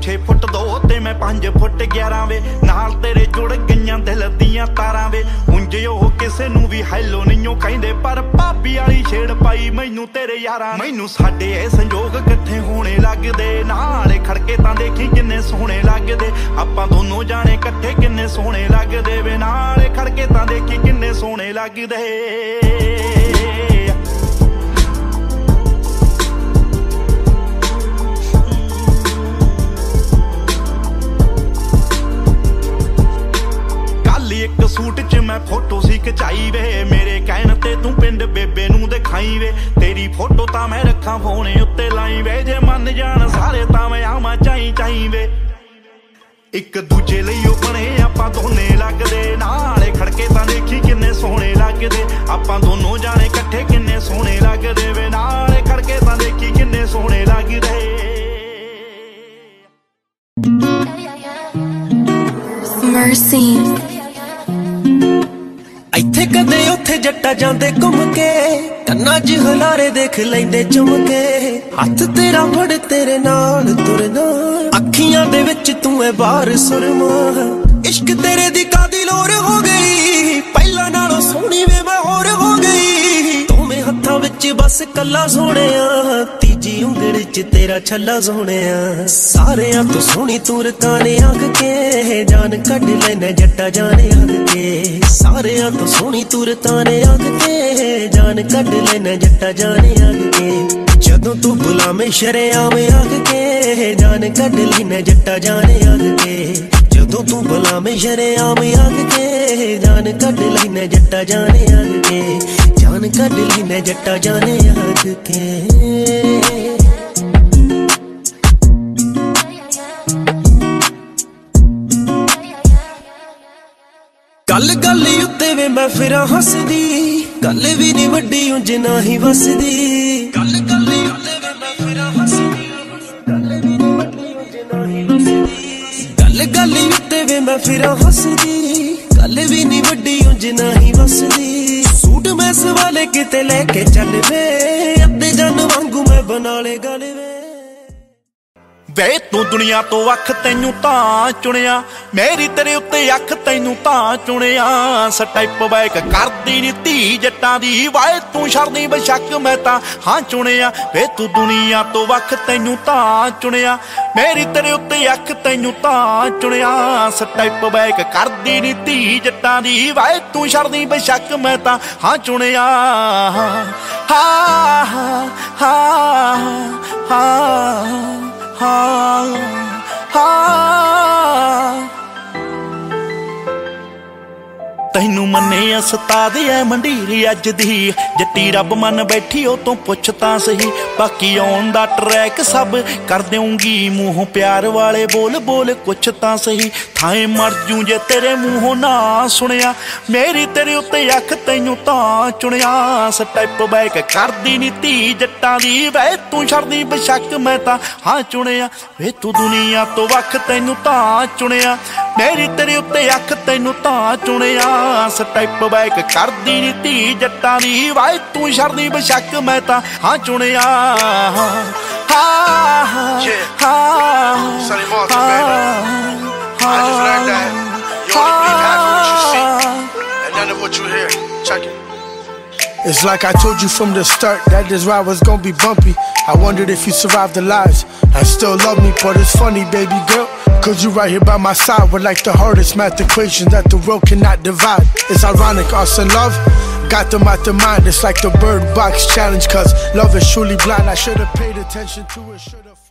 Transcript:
6 foot 2 ते मैं 5 foot 11 वे नाल तेरे जुड़ गईयां दिल दियां तारां वे उंज ओह किसे नूं भी हैलो नहीं कहिंदे पर भाभी वाली छेड़ पाई मैनू तेरे यारां मैनू साडे ए संजोग इकट्ठे होने लगदे नाले खड़के तां देखी किन्ने सोहणे लगदे आपां दोनों जाने इकट्ठे किन्ने सोहणे लगदे वे नाले खड़के तां देखी किन्ने सोहणे लगदे एक सूट च मैं फोटो सी खचाई वे मेरे कहण ते तू पिंड बेबे नूं दिखाई वे तेरी फोटो तां मैं रखा फोने उत्ते लाई वे जे मन जान सारे तां मैं आवां चाई चाई वे एक दूजे लई ओ बने आपां दोने लगदे नाले खड़के तां देखी किन्ने सोहणे लगदे आपां दोनों जाने इकट्ठे किन्ने सोहणे लगदे वे नाले खड़के तां देखी किन्ने सोहणे लगदे Mercy ਇੱਥੇ ਕਦੇ ਉੱਥੇ ਜੱਟਾ ਜਾਂਦੇ ਘੁੰਮ ਕੇ ਕੰਨਾਂ 'ਚ ਹਲਾਰੇ ਦੇਖ ਲੈਂਦੇ ਚੁੰਮ ਕੇ ਹੱਥ ਤੇਰਾ ਫੜ ਤੇਰੇ ਨਾਲ ਤੁਰਨਾ ਅੱਖੀਆਂ ਦੇ ਵਿੱਚ ਤੂੰ ਐ ਬਾਹਰ ਸੁਰਮਾ ਇਸ਼ਕ ਤੇਰੇ ਦੀ ਕਾਦੀ ਲੋਰ ਹੋ ਗਈ ਪਹਿਲਾਂ ਨਾਲੋਂ ਸੋਹਣੀ ਵੇ ਮੈਂ ਹੋਰ ਹੋ ਗਈ ਦੋਵੇਂ ਹੱਥਾਂ ਵਿੱਚ ਬਸ ਕੱਲਾ ਸੋਹਣਿਆ ਤੀਜੀ ਉਂਗਲ 'ਚ ਤੇਰਾ ਛੱਲਾ ਸੋਹਣਿਆ ਸਾਰਿਆਂ ਤੋਂ ਸੋਹਣੀ ਤੂੰ ਰਕਾਨੇ ਅੱਗ ਕੇ ਜਾਨ ਕੱਢ ਲੈਣਾ ਜੱਟਾ ਜਾਣੇ ਅੱਗ ਕੇ ਸਾਰਿਆਂ ਤੋਂ ਸੋਹਣੀ ਤੂੰ ਰਕਾਨੇ ਅੱਗ ਕੇ ਜਾਨ ਕੱਢ ਲੈਣਾ ਜੱਟਾ ਜਾਣੇ ਅੱਗ ਕੇ ਜਦੋਂ ਤੂੰ ਬੁਲਾਵੇਂ ਸ਼ਰੇਆਮ ਅੱਗ ਕੇ ਜਾਨ ਕੱਢ ਲੈਣਾ ਜੱਟਾ ਜਾਣੇ ਅੱਗ ਕੇ ਜਦੋਂ ਤੂੰ ਬੁਲਾਵੇਂ ਸ਼ਰੇਆਮ ਅੱਗ ਕੇ ਜਾਨ ਕੱਢ ਲੈਣਾ ਜੱਟਾ ਜਾਣੇ ਅੱਗ ਕੇ ਜਾਨ ਕੱਢ ਲੈਣਾ ਜੱਟਾ ਜਾਣੇ ਅੱਗ ਕੇ ਗੱਲ ਗੱਲ ਉੱਤੇ ਵੇ ਮੈਂ ਫਿਰਾਂ ਹੱਸਦੀ ਗੱਲ ਵੀ ਨੀ ਵੱਡੀ ਉਂਝ ਨਾ ਹੀ ਵਸਦੀ ਗੱਲ ਗੱਲ ਉੱਤੇ ਵੇ ਮੈਂ ਫਿਰਾਂ ਹੱਸਦੀ ਗੱਲ ਵੀ ਨੀ ਵੱਡੀ ਉਂਝ ਨਾ ਹੀ ਵਸਦੀ ਗੱਲ ਗੱਲ ਉੱਤੇ ਵੇ ਮੈਂ ਫਿਰਾਂ ਹੱਸਦੀ ਗੱਲ ਵੀ ਨੀ ਵੱਡੀ ਉਂਝ ਨਾ ਹੀ ਵਸਦੀ ਸੂਟ ਮੈਂ ਸਵਾਲੇ ਕਿਤੇ ਲੈ ਕੇ ਚੱਲ ਵੇ ਅੱਧੇ ਜਨ ਵਾਂਗੂ ਮੈਂ ਬਣਾ ਲੇ ਗੱਲ ਵੇ ਤੂੰ ਦੁਨੀਆ ਤੋਂ ਅੱਖ ਤੈਨੂੰ ਤਾਂ ਚੁਣਿਆ ਮੇਰੀ ਤੇਰੇ ਉੱਤੇ ਅੱਖ ਤੈਨੂੰ ਤਾਂ ਚੁਣਿਆ ਸਟੈਪ ਬੈਕ ਕਰਦੀ ਨੀ ਧੀ ਜੱਟਾਂ ਦੀ ਵਾਏ ਤੂੰ ਛੜਦੀ ਬਸ਼ੱਕ ਮੈਂ ਤਾਂ ਹਾਂ ਚੁਣਿਆ ਵੇ ਤੂੰ ਦੁਨੀਆ ਤੋਂ ਅੱਖ ਤੈਨੂੰ ਤਾਂ ਚੁਣਿਆ ਮੇਰੀ ਤੇਰੇ ਉੱਤੇ ਅੱਖ ਤੈਨੂੰ ਤਾਂ ਚੁਣਿਆ ਸਟੈਪ ਬੈਕ ਕਰਦੀ ਨੀ ਧੀ ਜੱਟਾਂ ਦੀ ਵਾਏ ਤੂੰ ਛੜਦੀ ਬਸ਼ੱਕ ਮੈਂ ਤਾਂ ਹਾਂ ਚੁਣਿਆ ਹਾ ਹਾ ਹਾ ਤੈਨੂੰ ਮੰਨੇ ਉਸਤਾਦ ਐ ਮੰਡੀਰੀ ਅੱਜ ਦੀ ਜੱਟੀ ਰੱਬ ਮੰਨ ਬੈਠੀ ਉਹ ਤੋਂ ਪੁੱਛ ਤਾਂ ਸਹੀ ਬਾਕੀ ਆਉਣ ਦਾ ਟਰੈਕ ਸਭ ਕਰ ਦੇਉਂਗੀ ਮੂੰਹੋਂ ਪਿਆਰ ਵਾਲੇ ਬੋਲ ਬੋਲ ਕੁਛ ਤਾਂ ਸਹੀ ਥਾਏ ਮਰ ਜੂ ਜੇ ਤੇਰੇ ਮੂੰਹੋਂ ਨਾ ਸੁਣਿਆ ਮੇਰੀ ਤੇਰੇ ਉੱਤੇ ਅੱਖ ਤੈਨੂੰ ਤਾਂ ਚੁਣਿਆ ਸਟੈਪ ਬੈਕ ਕਰਦੀ ਨੀ ਧੀ ਜੱਟਾਂ ਦੀ ਵੇ ਤੂੰ ਛੜਦੀ ਬਸ਼ੱਕ ਮੈਂ ਤਾਂ ਹਾਂ ਚੁਣਿਆ ਵੇ ਤੂੰ ਦੁਨੀਆ ਤੋਂ ਵੱਖ ਤੈਨੂੰ ਤਾਂ ਚੁਣਿਆ ਮੇਰੀ ਤੇਰੇ ਉੱਤੇ ਅੱਖ ਤੈਨੂੰ ਤਾਂ ਚੁਣਿਆ ਸਟੈਪ ਬੈਕ ਕਰਦੀ ਨੀ ਧੀ ਜੱਟਾਂ ਦੀ ਵਾਏ ਤੂੰ ਛੜਦੀ ਬਸ਼ੱਕ ਮੈਂ ਤਾਂ ਹਾਂ ਚੁਣਿਆ I just learned that you only believe half of what you see and none of what you hear. Check it. It's like I told you from the start that this ride was gonna be bumpy. I wondered if you survived the lies and still love me, but it's funny, baby girl, cause you right here by my side with like the hardest math equation that the world cannot divide. It's ironic, us and love got them out their mind. It's like the Bird Box challenge, cause love is truly blind. I should've paid attention to it, should've